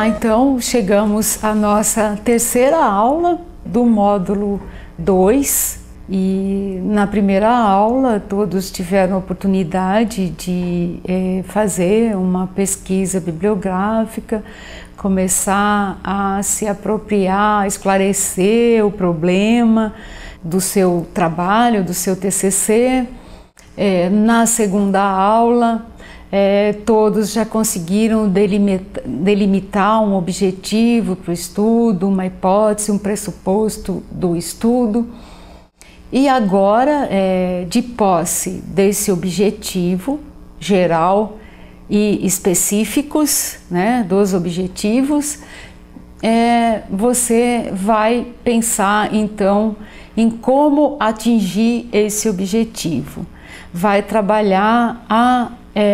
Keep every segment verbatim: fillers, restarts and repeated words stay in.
lá, então chegamos à nossa terceira aula do módulo dois e na primeira aula todos tiveram a oportunidade de eh, fazer uma pesquisa bibliográfica, começar a se apropriar, esclarecer o problema do seu trabalho, do seu T C C. Eh, na segunda aula, É, todos já conseguiram delimitar, delimitar um objetivo para o estudo, uma hipótese, um pressuposto do estudo. E agora, é, de posse desse objetivo geral e específicos, né, dos objetivos, é, você vai pensar então em como atingir esse objetivo. Vai trabalhar a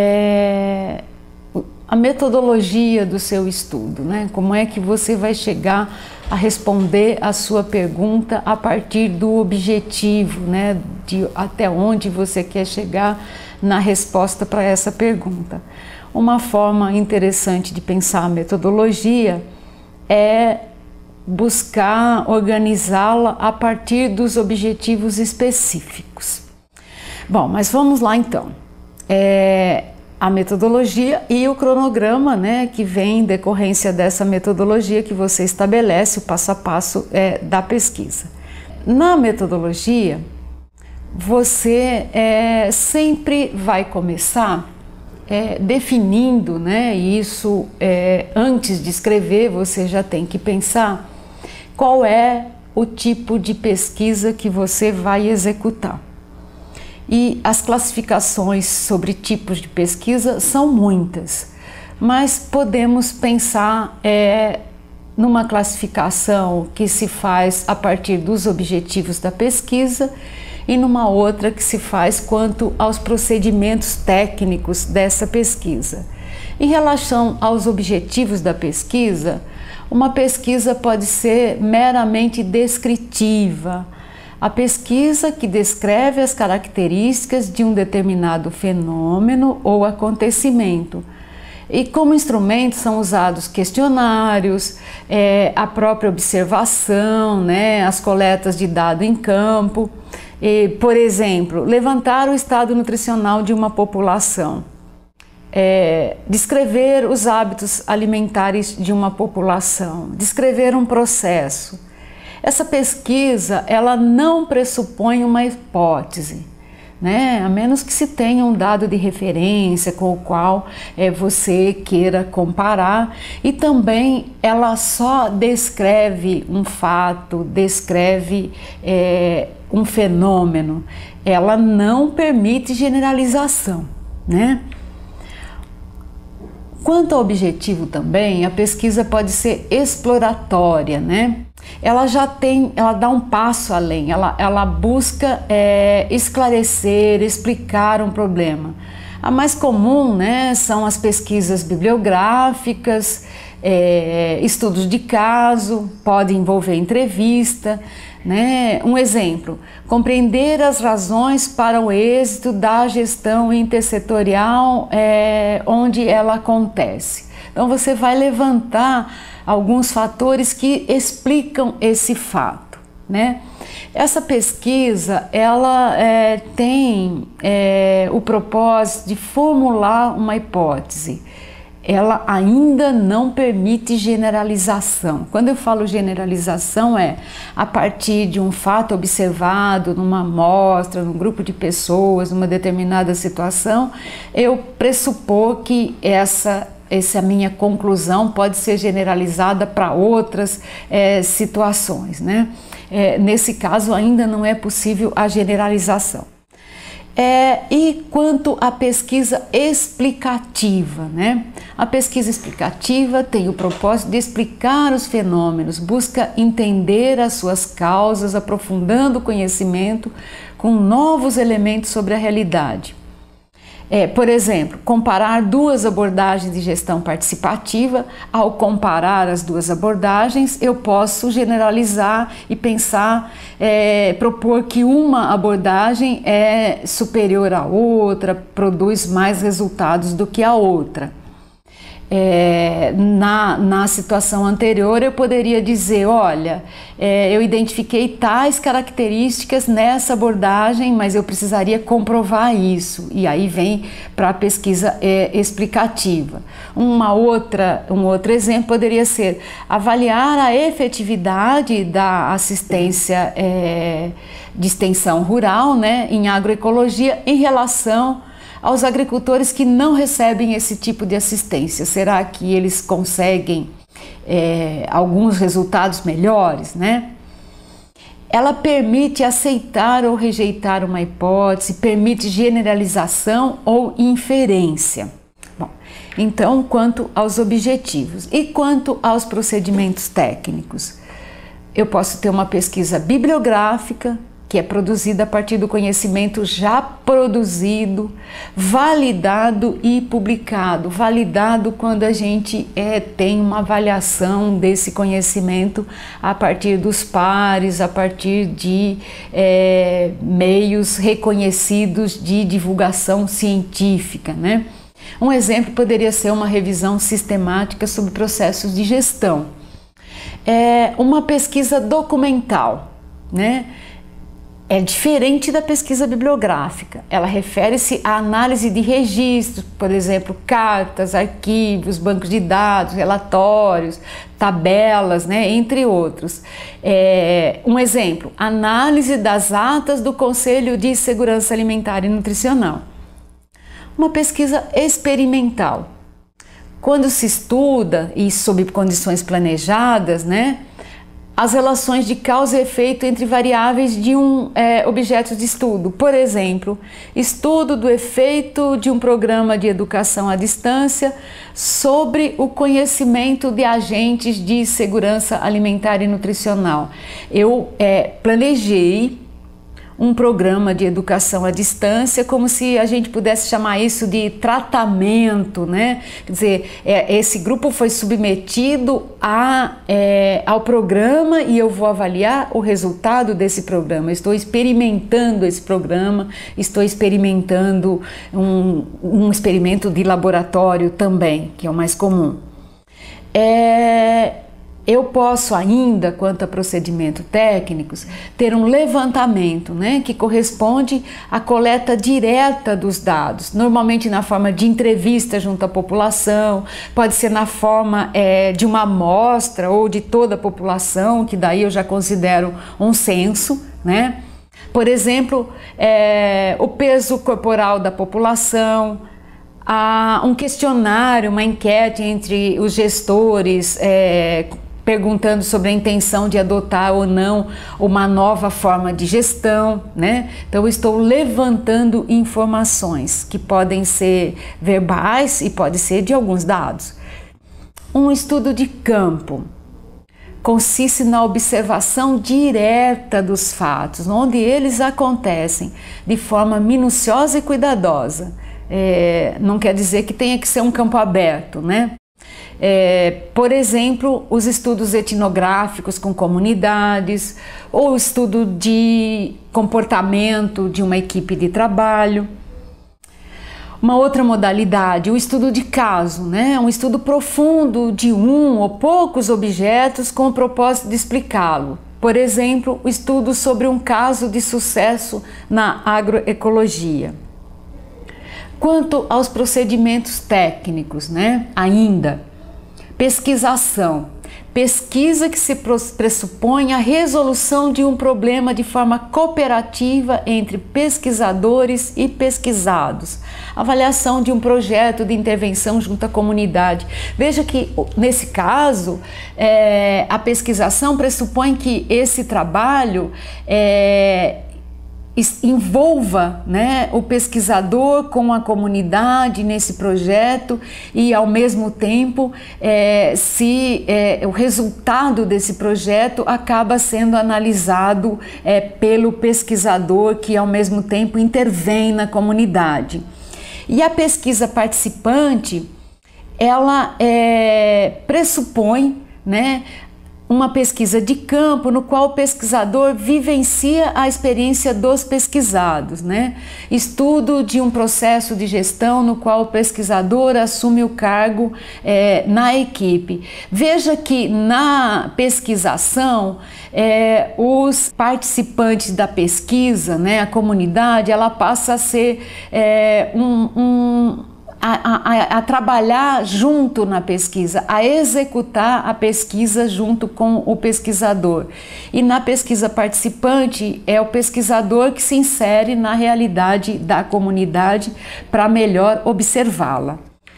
É, a metodologia do seu estudo, né? Como é que você vai chegar a responder a sua pergunta a partir do objetivo, né? De até onde você quer chegar na resposta para essa pergunta. Uma forma interessante de pensar a metodologia é buscar organizá-la a partir dos objetivos específicos. Bom, mas vamos lá então. É, a metodologia e o cronograma, né, que vem em decorrência dessa metodologia que você estabelece, o passo a passo é, da pesquisa. Na metodologia, você é, sempre vai começar é, definindo, né, e isso é, antes de escrever você já tem que pensar qual é o tipo de pesquisa que você vai executar. E as classificações sobre tipos de pesquisa são muitas, mas podemos pensar é, numa classificação que se faz a partir dos objetivos da pesquisa e numa outra que se faz quanto aos procedimentos técnicos dessa pesquisa. Em relação aos objetivos da pesquisa, uma pesquisa pode ser meramente descritiva, a pesquisa que descreve as características de um determinado fenômeno ou acontecimento. E como instrumentos são usados questionários, é, a própria observação, né, as coletas de dados em campo. E, por exemplo, levantar o estado nutricional de uma população. É, descrever os hábitos alimentares de uma população. Descrever um processo. Essa pesquisa, ela não pressupõe uma hipótese, né? A menos que se tenha um dado de referência com o qual é, você queira comparar, e também ela só descreve um fato, descreve é, um fenômeno, ela não permite generalização, né? Quanto ao objetivo também, a pesquisa pode ser exploratória, né? Ela já tem, ela dá um passo além, ela, ela busca é, esclarecer, explicar um problema. A mais comum, né, são as pesquisas bibliográficas, é, estudos de caso, pode envolver entrevista, né? Um exemplo, compreender as razões para o êxito da gestão intersetorial é, onde ela acontece. Então você vai levantar alguns fatores que explicam esse fato, né? Essa pesquisa, ela é, tem é, o propósito de formular uma hipótese. Ela ainda não permite generalização. Quando eu falo generalização é a partir de um fato observado numa amostra, num grupo de pessoas, numa determinada situação, eu pressupor que essa essa minha conclusão pode ser generalizada para outras é, situações, né? É, nesse caso ainda não é possível a generalização. É, e quanto à pesquisa explicativa, né? A pesquisa explicativa tem o propósito de explicar os fenômenos, busca entender as suas causas, aprofundando o conhecimento com novos elementos sobre a realidade. É, por exemplo, comparar duas abordagens de gestão participativa. Ao comparar as duas abordagens, eu posso generalizar e pensar, é, propor que uma abordagem é superior à outra, produz mais resultados do que a outra. É, na, na situação anterior eu poderia dizer, olha, é, eu identifiquei tais características nessa abordagem, mas eu precisaria comprovar isso, e aí vem para a pesquisa é, explicativa. Uma outra, um outro exemplo poderia ser avaliar a efetividade da assistência é, de extensão rural, né, em agroecologia em relação aos agricultores que não recebem esse tipo de assistência. Será que eles conseguem é, alguns resultados melhores, né? Ela permite aceitar ou rejeitar uma hipótese, permite generalização ou inferência. Bom, então, quanto aos objetivos e quanto aos procedimentos técnicos, eu posso ter uma pesquisa bibliográfica, que é produzida a partir do conhecimento já produzido, validado e publicado. Validado quando a gente é, tem uma avaliação desse conhecimento a partir dos pares, a partir de é, meios reconhecidos de divulgação científica, né? Um exemplo poderia ser uma revisão sistemática sobre processos de gestão. É uma pesquisa documental, né? É diferente da pesquisa bibliográfica. Ela refere-se à análise de registros, por exemplo, cartas, arquivos, bancos de dados, relatórios, tabelas, né, entre outros. É, um exemplo, análise das atas do Conselho de Segurança Alimentar e Nutricional. Uma pesquisa experimental. Quando se estuda, e sob condições planejadas, né, as relações de causa e efeito entre variáveis de um é, objeto de estudo. Por exemplo, estudo do efeito de um programa de educação à distância sobre o conhecimento de agentes de segurança alimentar e nutricional. Eu é, planejei um programa de educação à distância, como se a gente pudesse chamar isso de tratamento, né? Quer dizer, é, esse grupo foi submetido a, é, ao programa e eu vou avaliar o resultado desse programa. Estou experimentando esse programa, estou experimentando um, um experimento de laboratório também, que é o mais comum. É... Eu posso ainda, quanto a procedimentos técnicos, ter um levantamento, né, que corresponde à coleta direta dos dados, normalmente na forma de entrevista junto à população, pode ser na forma é, de uma amostra ou de toda a população, que daí eu já considero um censo, né? Por exemplo, é, o peso corporal da população, a, um questionário, uma enquete entre os gestores, é, perguntando sobre a intenção de adotar ou não uma nova forma de gestão, né? Então, eu estou levantando informações que podem ser verbais e pode ser de alguns dados. Um estudo de campo consiste na observação direta dos fatos, onde eles acontecem de forma minuciosa e cuidadosa. É, não quer dizer que tenha que ser um campo aberto, né? É, por exemplo, os estudos etnográficos com comunidades, ou o estudo de comportamento de uma equipe de trabalho. Uma outra modalidade, o estudo de caso, né? Um estudo profundo de um ou poucos objetos com o propósito de explicá-lo. Por exemplo, o estudo sobre um caso de sucesso na agroecologia. Quanto aos procedimentos técnicos, né? Ainda, pesquisação. Pesquisa que se pressupõe a resolução de um problema de forma cooperativa entre pesquisadores e pesquisados. Avaliação de um projeto de intervenção junto à comunidade. Veja que, nesse caso, é, a pesquisação pressupõe que esse trabalho é, envolva, né, o pesquisador com a comunidade nesse projeto e, ao mesmo tempo, é, se é, o resultado desse projeto acaba sendo analisado é, pelo pesquisador que, ao mesmo tempo, intervém na comunidade. E a pesquisa participante, ela é, pressupõe, né, uma pesquisa de campo no qual o pesquisador vivencia a experiência dos pesquisados, né? Estudo de um processo de gestão no qual o pesquisador assume o cargo é, na equipe. Veja que na pesquisação, é, os participantes da pesquisa, né, a comunidade, ela passa a ser é, um, um A, a, a trabalhar junto na pesquisa, a executar a pesquisa junto com o pesquisador. E na pesquisa participante é o pesquisador que se insere na realidade da comunidade para melhor observá-la.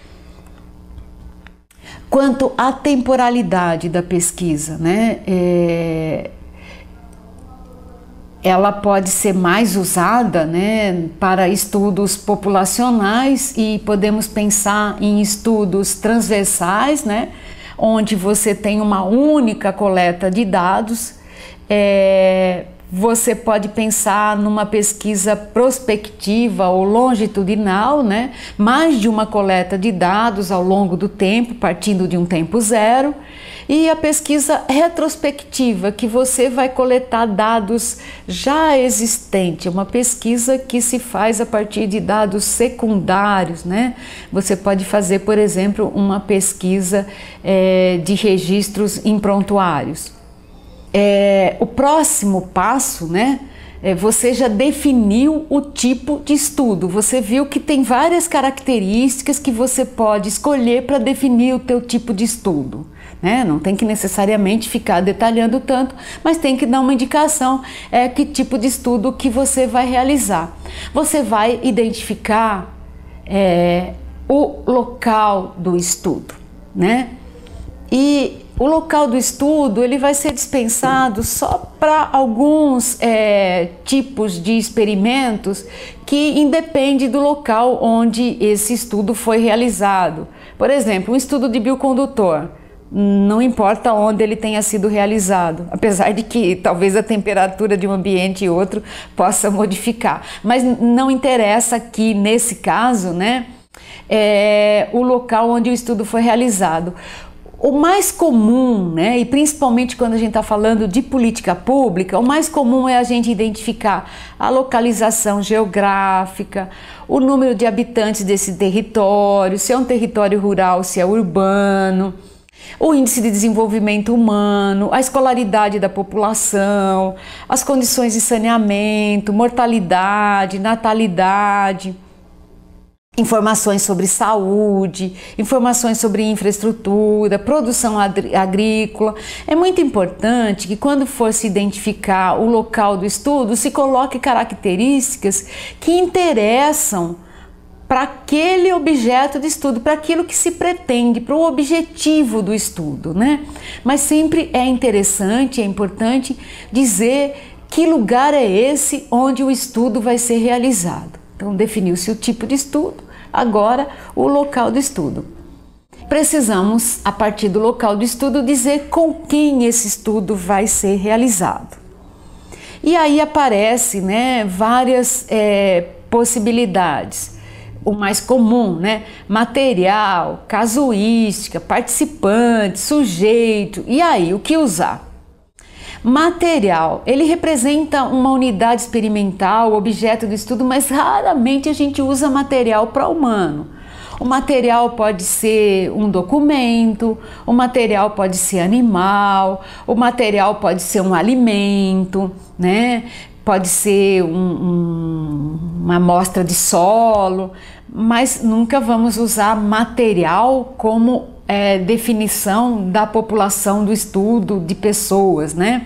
Quanto à temporalidade da pesquisa, né, é, ela pode ser mais usada, né, para estudos populacionais, e podemos pensar em estudos transversais, né, onde você tem uma única coleta de dados. É, você pode pensar numa pesquisa prospectiva ou longitudinal, né, mais de uma coleta de dados ao longo do tempo, partindo de um tempo zero. E a pesquisa retrospectiva, que você vai coletar dados já existentes, uma pesquisa que se faz a partir de dados secundários, né? Você pode fazer, por exemplo, uma pesquisa é, de registros em prontuários. É, o próximo passo, né? É, você já definiu o tipo de estudo, você viu que tem várias características que você pode escolher para definir o teu tipo de estudo, né? Não tem que necessariamente ficar detalhando tanto, mas tem que dar uma indicação, é, que tipo de estudo que você vai realizar. Você vai identificar é, o local do estudo, né? E o local do estudo ele vai ser dispensado só para alguns é, tipos de experimentos que independe do local onde esse estudo foi realizado. Por exemplo, um estudo de biocondutor, não importa onde ele tenha sido realizado, apesar de que talvez a temperatura de um ambiente e outro possa modificar, mas não interessa aqui nesse caso, né, é, o local onde o estudo foi realizado. O mais comum, né, e principalmente quando a gente está falando de política pública, o mais comum é a gente identificar a localização geográfica, o número de habitantes desse território, se é um território rural, se é urbano, o índice de desenvolvimento humano, a escolaridade da população, as condições de saneamento, mortalidade, natalidade, informações sobre saúde, informações sobre infraestrutura, produção agrícola. É muito importante que quando for se identificar o local do estudo, se coloque características que interessam para aquele objeto de estudo, para aquilo que se pretende, para o objetivo do estudo, né? Mas sempre é interessante, é importante dizer que lugar é esse onde o estudo vai ser realizado. Então, definiu-se o tipo de estudo, agora o local do estudo. Precisamos, a partir do local do estudo, dizer com quem esse estudo vai ser realizado. E aí aparece, né, várias é, possibilidades. O mais comum, né, material, casuística, participante, sujeito, e aí o que usar? Material, ele representa uma unidade experimental, objeto de estudo, mas raramente a gente usa material para humano. O material pode ser um documento, o material pode ser animal, o material pode ser um alimento, né? Pode ser um, um, uma amostra de solo, mas nunca vamos usar material como é, definição da população do estudo de pessoas, né?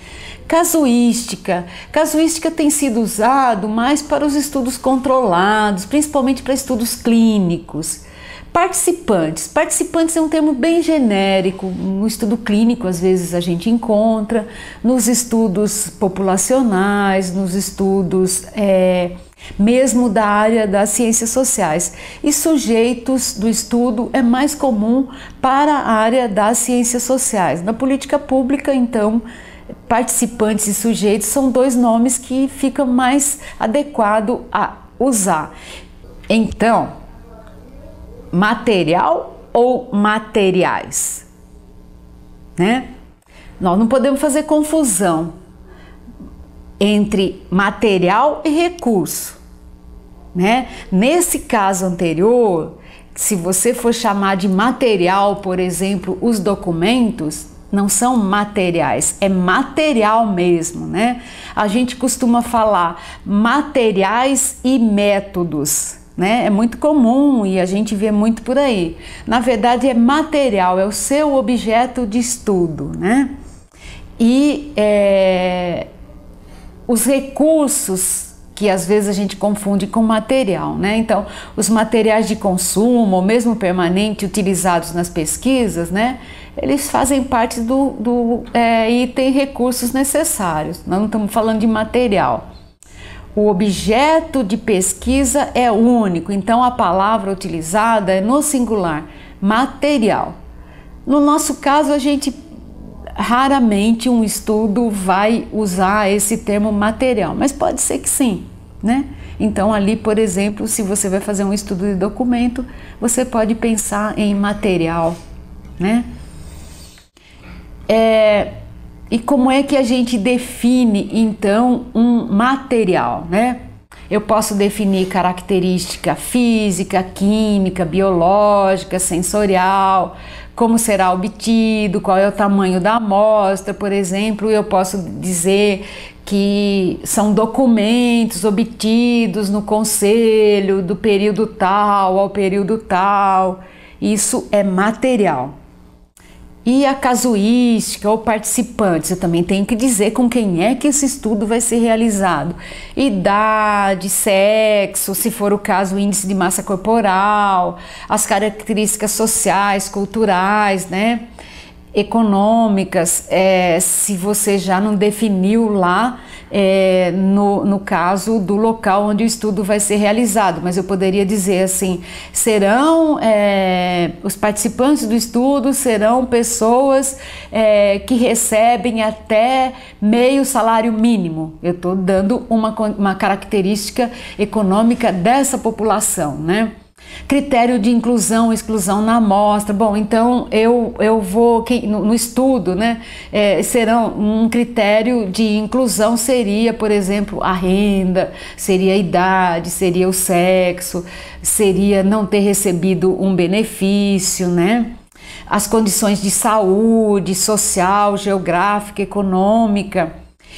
Casuística. Casuística tem sido usado mais para os estudos controlados, principalmente para estudos clínicos. Participantes. Participantes é um termo bem genérico. No estudo clínico, às vezes, a gente encontra, nos estudos populacionais, nos estudos é, mesmo da área das ciências sociais. E sujeitos do estudo é mais comum para a área das ciências sociais. Na política pública, então, participantes e sujeitos são dois nomes que ficam mais adequados a usar. Então, material ou materiais, né? Nós não podemos fazer confusão entre material e recurso, né? Nesse caso anterior, se você for chamar de material, por exemplo, os documentos, não são materiais, é material mesmo, né? A gente costuma falar materiais e métodos, né? É muito comum e a gente vê muito por aí. Na verdade é material, é o seu objeto de estudo, né? E é, os recursos que às vezes a gente confunde com material, né? Então, os materiais de consumo, ou mesmo permanente, utilizados nas pesquisas, né? Eles fazem parte do, do é, item recursos necessários. Nós não estamos falando de material. O objeto de pesquisa é único, então a palavra utilizada é no singular, material. No nosso caso, a gente raramente um estudo vai usar esse termo material, mas pode ser que sim, né? Então ali, por exemplo, se você vai fazer um estudo de documento, você pode pensar em material, né? É, e como é que a gente define então um material, né? Eu posso definir característica física, química, biológica, sensorial, como será obtido, qual é o tamanho da amostra, por exemplo. Eu posso dizer que são documentos obtidos no conselho do período tal ao período tal. Isso é material. E a casuística ou participantes, eu também tenho que dizer com quem é que esse estudo vai ser realizado. Idade, sexo, se for o caso, o índice de massa corporal, as características sociais, culturais, né? Econômicas, é, se você já não definiu lá, é, no, no caso do local onde o estudo vai ser realizado, mas eu poderia dizer assim, serão, é, os participantes do estudo serão pessoas é, que recebem até meio salário mínimo. Eu estou dando uma, uma característica econômica dessa população, né? Critério de inclusão, exclusão na amostra. Bom, então eu, eu vou no, no estudo, né? É, serão um critério de inclusão seria, por exemplo, a renda, seria a idade, seria o sexo, seria não ter recebido um benefício, né? As condições de saúde, social, geográfica, econômica.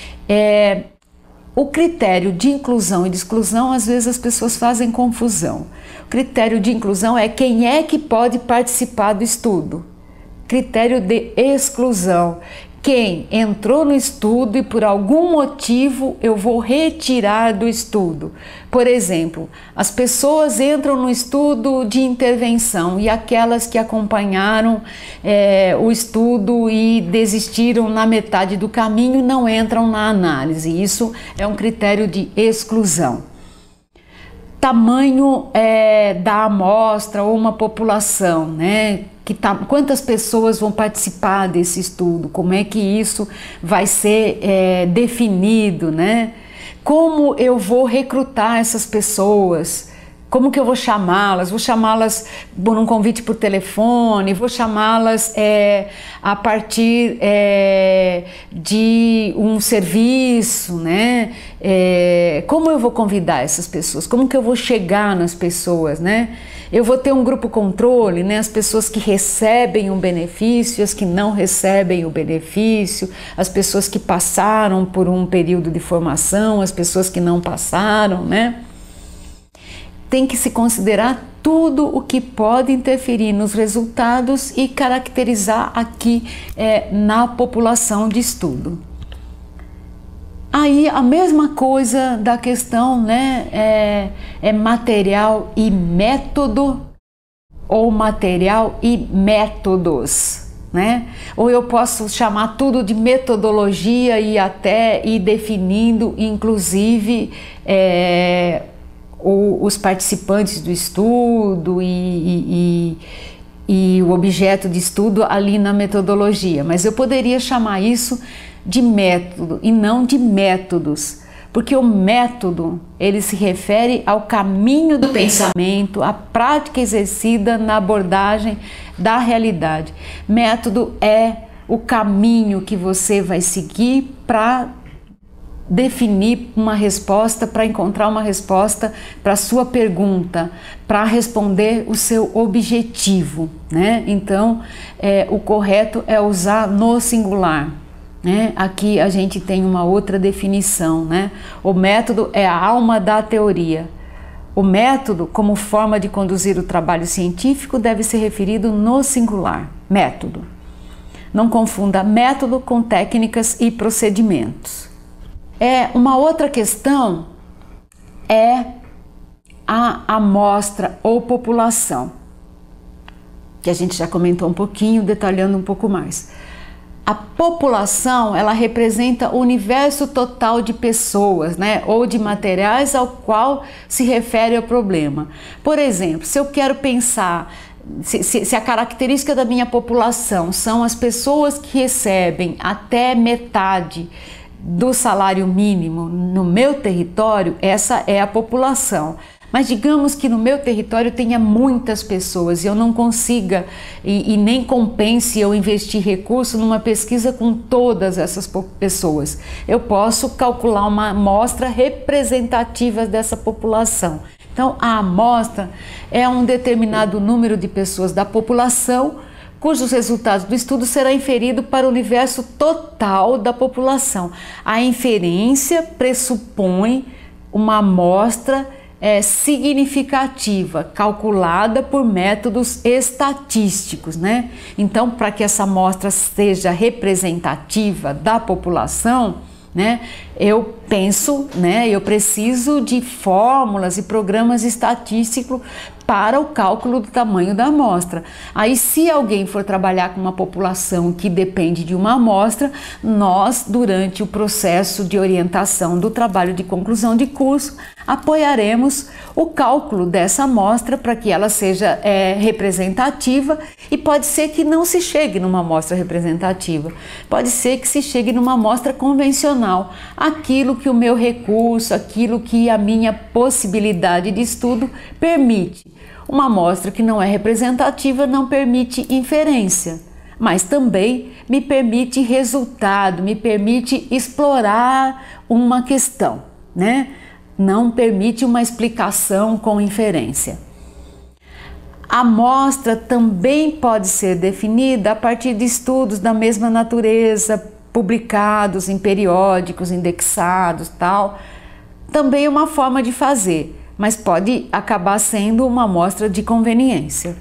É, o critério de inclusão e de exclusão, às vezes as pessoas fazem confusão. O critério de inclusão é quem é que pode participar do estudo. Critério de exclusão, quem entrou no estudo e por algum motivo eu vou retirar do estudo. Por exemplo, as pessoas entram no estudo de intervenção e aquelas que acompanharam é, o estudo e desistiram na metade do caminho não entram na análise. Isso é um critério de exclusão. Tamanho é, da amostra ou uma população, né? Que tá, quantas pessoas vão participar desse estudo, como é que isso vai ser é, definido, né? Como eu vou recrutar essas pessoas, como que eu vou chamá-las? Vou chamá-las por um convite por telefone, vou chamá-las é, a partir é, de um serviço, né? É, como eu vou convidar essas pessoas? Como que eu vou chegar nas pessoas, né? Eu vou ter um grupo controle, né? As pessoas que recebem um benefício, as que não recebem o benefício, as pessoas que passaram por um período de formação, as pessoas que não passaram, né? Tem que se considerar tudo o que pode interferir nos resultados e caracterizar aqui é, na população de estudo. Aí a mesma coisa da questão, né, é, é material e método ou material e métodos, né? Ou eu posso chamar tudo de metodologia e até ir definindo, inclusive, é, o, os participantes do estudo e, e, e, e o objeto de estudo ali na metodologia. Mas eu poderia chamar isso de método e não de métodos, porque o método ele se refere ao caminho do pensamento, à prática exercida na abordagem da realidade. Método é o caminho que você vai seguir para definir uma resposta, para encontrar uma resposta para a sua pergunta, para responder o seu objetivo, né? Então, é, o correto é usar no singular, né? Aqui a gente tem uma outra definição, né? O método é a alma da teoria. O método, como forma de conduzir o trabalho científico, deve ser referido no singular, método. Não confunda método com técnicas e procedimentos. É, uma outra questão é a amostra ou população, que a gente já comentou um pouquinho, detalhando um pouco mais. A população, ela representa o universo total de pessoas, né, ou de materiais ao qual se refere o problema. Por exemplo, se eu quero pensar, se, se, se a característica da minha população são as pessoas que recebem até metade do salário mínimo no meu território, essa é a população. Mas digamos que no meu território tenha muitas pessoas e eu não consiga e, e nem compense eu investir recurso numa pesquisa com todas essas pessoas. Eu posso calcular uma amostra representativa dessa população. Então, a amostra é um determinado número de pessoas da população cujos resultados do estudo será inferido para o universo total da população. A inferência pressupõe uma amostra é, significativa, calculada por métodos estatísticos, né? Então, para que essa amostra seja representativa da população, né, eu penso, né, eu preciso de fórmulas e programas estatísticos para o cálculo do tamanho da amostra. Aí, se alguém for trabalhar com uma população que depende de uma amostra, nós, durante o processo de orientação do trabalho de conclusão de curso, apoiaremos o cálculo dessa amostra para que ela seja é, representativa, e pode ser que não se chegue numa amostra representativa, pode ser que se chegue numa amostra convencional, aquilo que o meu recurso, aquilo que a minha possibilidade de estudo permite. Uma amostra que não é representativa não permite inferência, mas também me permite resultado, me permite explorar uma questão, né? Não permite uma explicação com inferência. A amostra também pode ser definida a partir de estudos da mesma natureza, publicados em periódicos, indexados, tal. Também é uma forma de fazer, mas pode acabar sendo uma amostra de conveniência.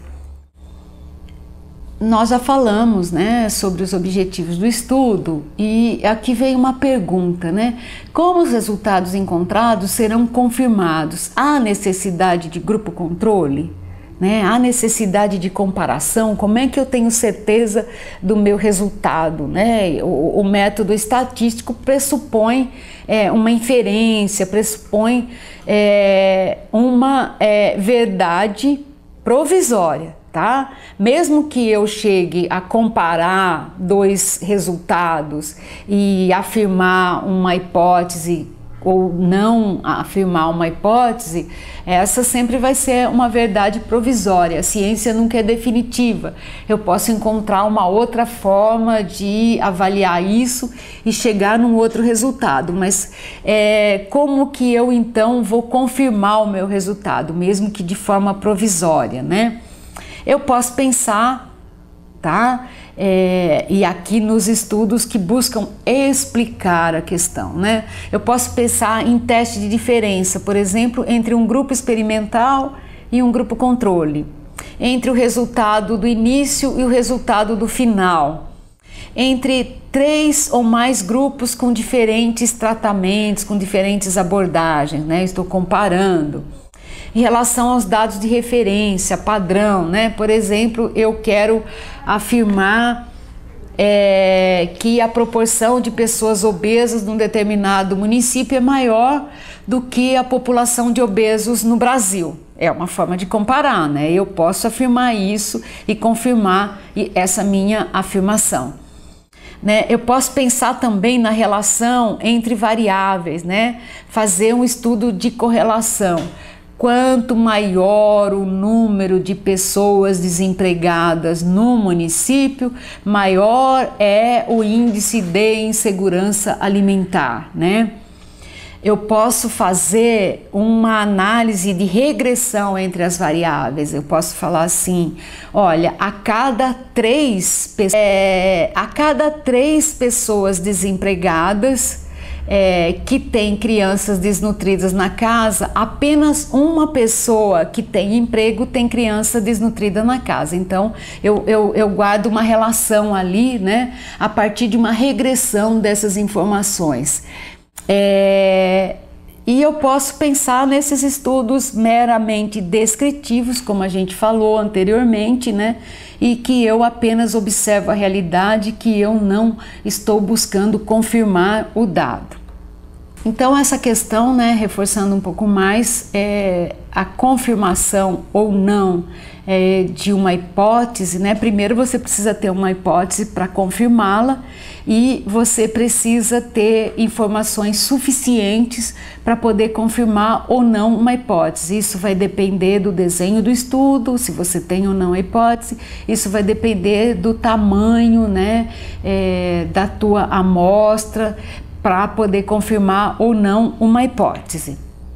Nós já falamos, né, sobre os objetivos do estudo, e aqui vem uma pergunta, né? Como os resultados encontrados serão confirmados? Há necessidade de grupo controle? Né? Há necessidade de comparação? Como é que eu tenho certeza do meu resultado? Né? O, o método estatístico pressupõe é, uma inferência, pressupõe é, uma é, verdade provisória. Tá? Mesmo que eu chegue a comparar dois resultados e afirmar uma hipótese ou não afirmar uma hipótese, essa sempre vai ser uma verdade provisória. A ciência nunca é definitiva. Eu posso encontrar uma outra forma de avaliar isso e chegar num outro resultado, mas é, como que eu então vou confirmar o meu resultado, mesmo que de forma provisória, né? Eu posso pensar, tá? É, e aqui nos estudos que buscam explicar a questão, né? Eu posso pensar em teste de diferença, por exemplo, entre um grupo experimental e um grupo controle, entre o resultado do início e o resultado do final, entre três ou mais grupos com diferentes tratamentos, com diferentes abordagens, né? Estou comparando. Em relação aos dados de referência, padrão, né? Por exemplo, eu quero afirmar é, que a proporção de pessoas obesas num determinado município é maior do que a população de obesos no Brasil. É uma forma de comparar, né? Eu posso afirmar isso e confirmar essa minha afirmação. Né? Eu posso pensar também na relação entre variáveis, né? Fazer um estudo de correlação. quanto maior o número de pessoas desempregadas no município, maior é o índice de insegurança alimentar, né? Eu posso fazer uma análise de regressão entre as variáveis. Eu posso falar assim, olha, a cada três, é, a cada três pessoas desempregadas é, que tem crianças desnutridas na casa, apenas uma pessoa que tem emprego tem criança desnutrida na casa. Então, eu, eu, eu guardo uma relação ali, né, a partir de uma regressão dessas informações. É, e eu posso pensar nesses estudos meramente descritivos, como a gente falou anteriormente, né? E que eu apenas observo a realidade, que eu não estou buscando confirmar o dado. Então, essa questão, né, reforçando um pouco mais, é, a confirmação ou não é, de uma hipótese, né? Primeiro você precisa ter uma hipótese para confirmá-la e você precisa ter informações suficientes para poder confirmar ou não uma hipótese. Isso vai depender do desenho do estudo, se você tem ou não a hipótese, isso vai depender do tamanho, né, é, da tua amostra, para poder confirmar ou não uma hipótese.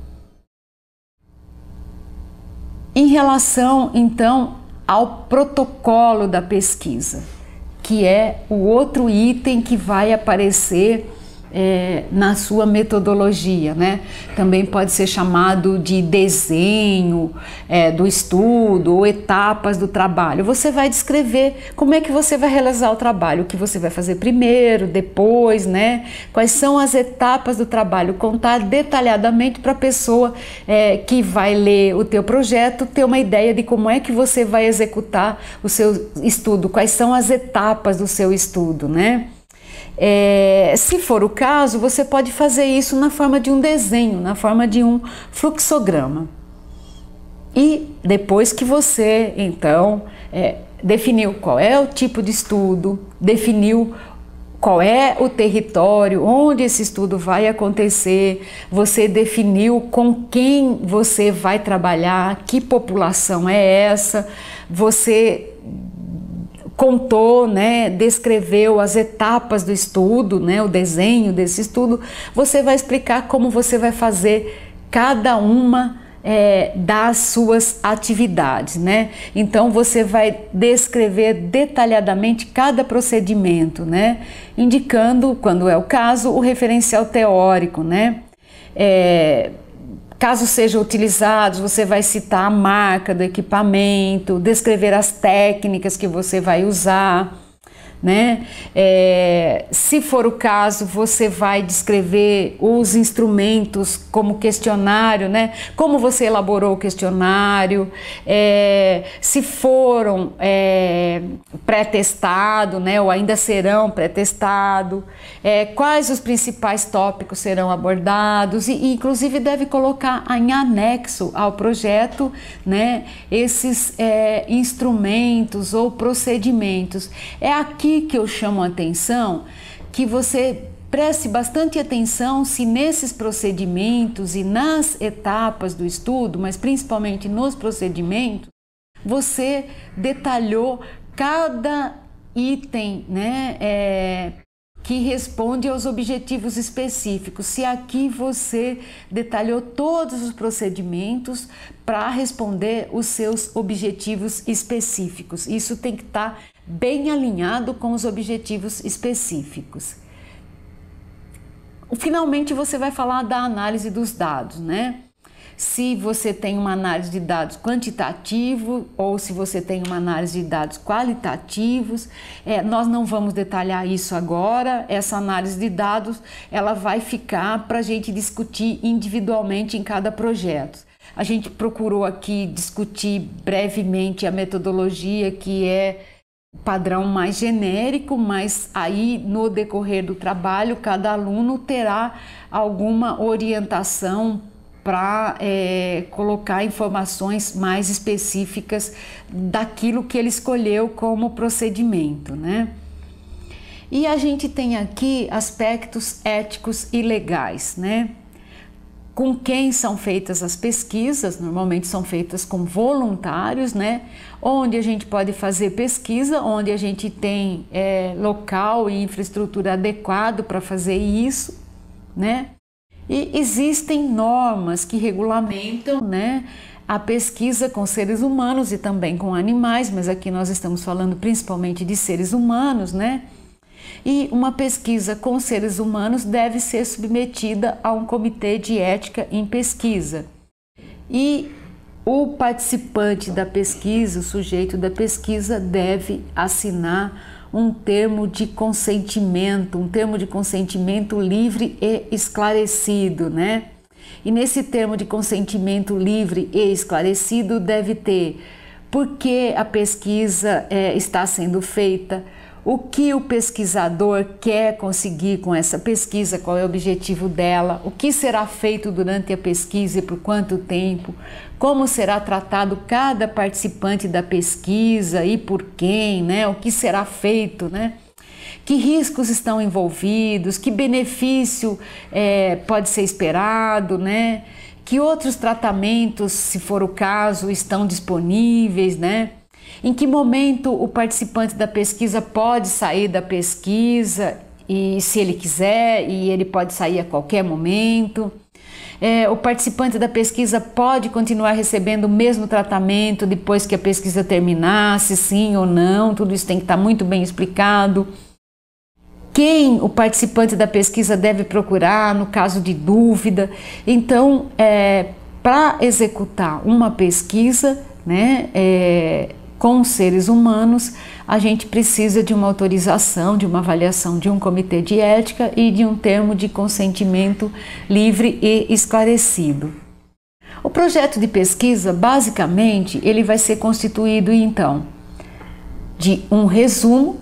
Em relação, então, ao protocolo da pesquisa, que é o outro item que vai aparecer é, na sua metodologia, né? Também pode ser chamado de desenho é, do estudo ou etapas do trabalho. Você vai descrever como é que você vai realizar o trabalho, o que você vai fazer primeiro, depois, né? Quais são as etapas do trabalho, contar detalhadamente para a pessoa é, que vai ler o teu projeto ter uma ideia de como é que você vai executar o seu estudo, quais são as etapas do seu estudo, né? É, se for o caso, você pode fazer isso na forma de um desenho, na forma de um fluxograma. E depois que você, então, é, definiu qual é o tipo de estudo, definiu qual é o território onde esse estudo vai acontecer, você definiu com quem você vai trabalhar, que população é essa, você contou, né, descreveu as etapas do estudo, né, o desenho desse estudo, você vai explicar como você vai fazer cada uma é, das suas atividades, né? Então você vai descrever detalhadamente cada procedimento, né, indicando, quando é o caso, o referencial teórico, né? É, Caso sejam utilizados, você vai citar a marca do equipamento, descrever as técnicas que você vai usar, né? É, se for o caso, você vai descrever os instrumentos como questionário, né? Como você elaborou o questionário, é, se foram é, pré-testado, né? Ou ainda serão pré-testado, é, quais os principais tópicos serão abordados e, e inclusive deve colocar em anexo ao projeto, né? Esses é, instrumentos ou procedimentos. É aqui que eu chamo a atenção, que você preste bastante atenção se nesses procedimentos e nas etapas do estudo, mas principalmente nos procedimentos, você detalhou cada item, né, é, que responde aos objetivos específicos. Se aqui você detalhou todos os procedimentos para responder os seus objetivos específicos. Isso tem que estar bem alinhado com os objetivos específicos. Finalmente, você vai falar da análise dos dados, né? Se você tem uma análise de dados quantitativo ou se você tem uma análise de dados qualitativos, é, nós não vamos detalhar isso agora. Essa análise de dados ela vai ficar para a gente discutir individualmente em cada projeto. A gente procurou aqui discutir brevemente a metodologia, que é padrão mais genérico, mas aí no decorrer do trabalho cada aluno terá alguma orientação para é, colocar informações mais específicas daquilo que ele escolheu como procedimento, né? E a gente tem aqui aspectos éticos e legais, né? com quem são feitas as pesquisas, normalmente são feitas com voluntários, né? Onde a gente pode fazer pesquisa, onde a gente tem é, local e infraestrutura adequado para fazer isso, né? E existem normas que regulamentam, né, a pesquisa com seres humanos e também com animais, mas aqui nós estamos falando principalmente de seres humanos, né? E uma pesquisa com seres humanos deve ser submetida a um comitê de ética em pesquisa. E o participante da pesquisa, o sujeito da pesquisa, deve assinar um termo de consentimento, um termo de consentimento livre e esclarecido, né? E nesse termo de consentimento livre e esclarecido deve ter por que a pesquisa é, está sendo feita, o que o pesquisador quer conseguir com essa pesquisa, qual é o objetivo dela, o que será feito durante a pesquisa e por quanto tempo, como será tratado cada participante da pesquisa e por quem, né? O que será feito, né? Que riscos estão envolvidos, que benefício é, pode ser esperado, né? Que outros tratamentos, se for o caso, estão disponíveis, né? Em que momento o participante da pesquisa pode sair da pesquisa, e se ele quiser, e ele pode sair a qualquer momento. É, o participante da pesquisa pode continuar recebendo o mesmo tratamento depois que a pesquisa terminasse, sim ou não, tudo isso tem que estar muito bem explicado. Quem o participante da pesquisa deve procurar no caso de dúvida. Então, é, para executar uma pesquisa, né, é, com seres humanos, a gente precisa de uma autorização, de uma avaliação de um comitê de ética e de um termo de consentimento livre e esclarecido. O projeto de pesquisa, basicamente, ele vai ser constituído, então, de um resumo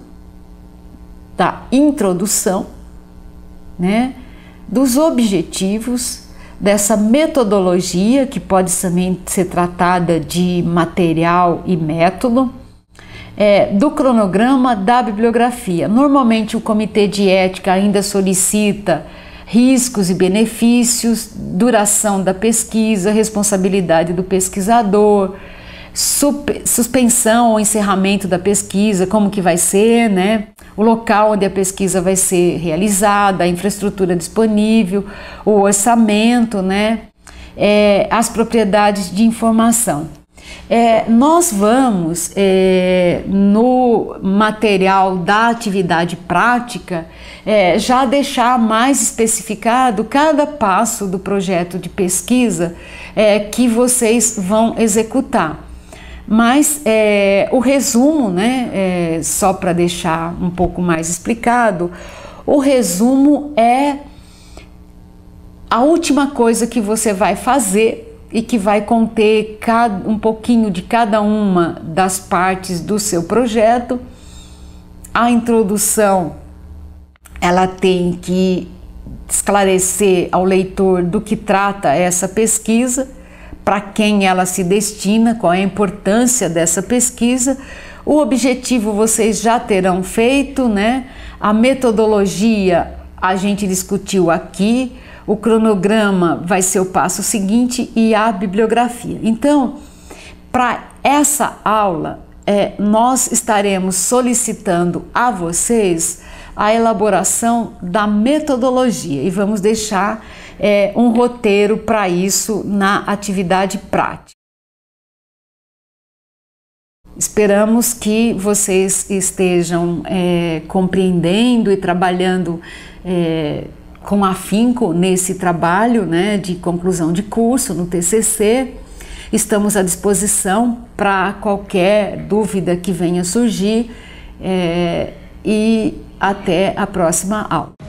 da introdução, né, dos objetivos, dessa metodologia, que pode também ser tratada de material e método, é, do cronograma da bibliografia. Normalmente o comitê de ética ainda solicita riscos e benefícios, duração da pesquisa, responsabilidade do pesquisador, suspensão ou encerramento da pesquisa, como que vai ser, né? O local onde a pesquisa vai ser realizada, a infraestrutura disponível, o orçamento, né? É, as propriedades de informação. É, nós vamos, é, no material da atividade prática, é, já deixar mais especificado cada passo do projeto de pesquisa é, que vocês vão executar. Mas é, o resumo, né, é, só para deixar um pouco mais explicado, o resumo é a última coisa que você vai fazer e que vai conter cada, um pouquinho de cada uma das partes do seu projeto. A introdução, ela tem que esclarecer ao leitor do que trata essa pesquisa, para quem ela se destina, qual é a importância dessa pesquisa. O objetivo vocês já terão feito, né? A metodologia a gente discutiu aqui, o cronograma vai ser o passo seguinte e a bibliografia. Então, para essa aula, é, nós estaremos solicitando a vocês a elaboração da metodologia e vamos deixar é, um roteiro para isso na atividade prática. Esperamos que vocês estejam é, compreendendo e trabalhando é, com afinco nesse trabalho, né, de conclusão de curso no T C C. Estamos à disposição para qualquer dúvida que venha surgir é, e até a próxima aula.